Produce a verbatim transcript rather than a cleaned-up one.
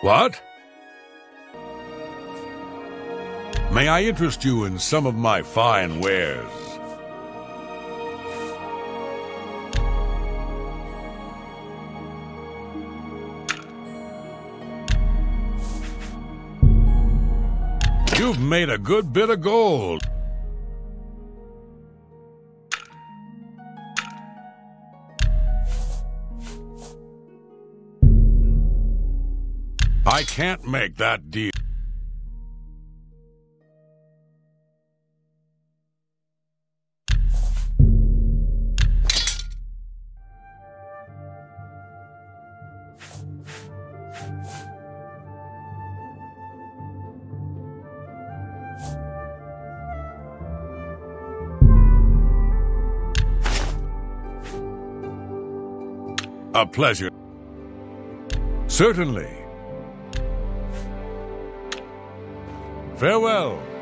What? May I interest you in some of my fine wares? You've made a good bit of gold. I can't make that deal. A pleasure. Certainly. Farewell.